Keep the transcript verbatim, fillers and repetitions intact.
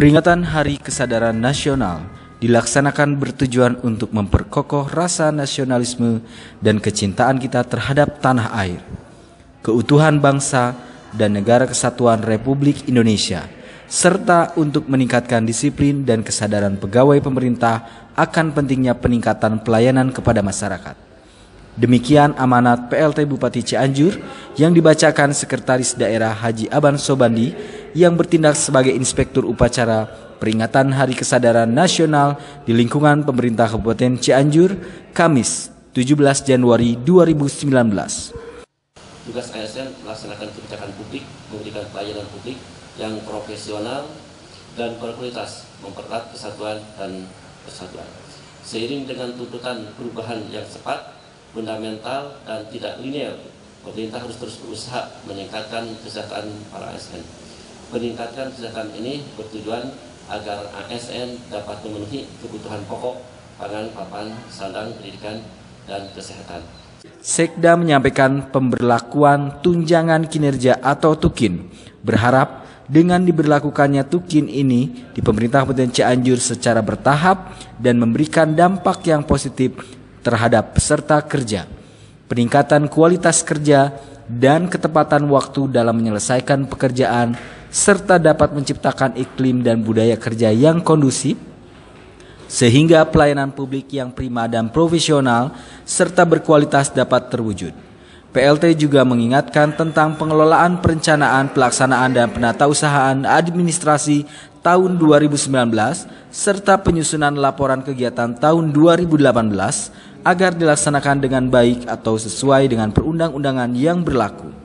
Peringatan Hari Kesadaran Nasional dilaksanakan bertujuan untuk memperkokoh rasa nasionalisme dan kecintaan kita terhadap tanah air, keutuhan bangsa dan negara kesatuan Republik Indonesia, serta untuk meningkatkan disiplin dan kesadaran pegawai pemerintah akan pentingnya peningkatan pelayanan kepada masyarakat. Demikian amanat P L T Bupati Cianjur yang dibacakan Sekretaris Daerah Haji Aban Sobandi yang bertindak sebagai Inspektur Upacara peringatan Hari Kesadaran Nasional di lingkungan pemerintah Kabupaten Cianjur, Kamis tujuh belas Januari dua ribu sembilan belas. Tugas A S N melaksanakan kebijakan publik, memberikan pelayanan publik yang profesional dan berkualitas, mempererat kesatuan dan persatuan. Seiring dengan tuntutan perubahan yang cepat, fundamental dan tidak linear, pemerintah harus terus berusaha meningkatkan kesejahteraan para A S N. Meningkatkan kesejahteraan ini bertujuan agar A S N dapat memenuhi kebutuhan pokok pangan, papan, sandang, pendidikan, dan kesehatan. Sekda menyampaikan pemberlakuan tunjangan kinerja atau Tukin, berharap dengan diberlakukannya Tukin ini di pemerintah Kabupaten Cianjur secara bertahap dan memberikan dampak yang positif terhadap peserta kerja, peningkatan kualitas kerja, dan ketepatan waktu dalam menyelesaikan pekerjaan, serta dapat menciptakan iklim dan budaya kerja yang kondusif, sehingga pelayanan publik yang prima dan profesional serta berkualitas dapat terwujud. P L T juga mengingatkan tentang pengelolaan perencanaan, pelaksanaan, dan penatausahaan administrasi tahun dua ribu sembilan belas serta penyusunan laporan kegiatan tahun dua ribu delapan belas agar dilaksanakan dengan baik atau sesuai dengan perundang-undangan yang berlaku.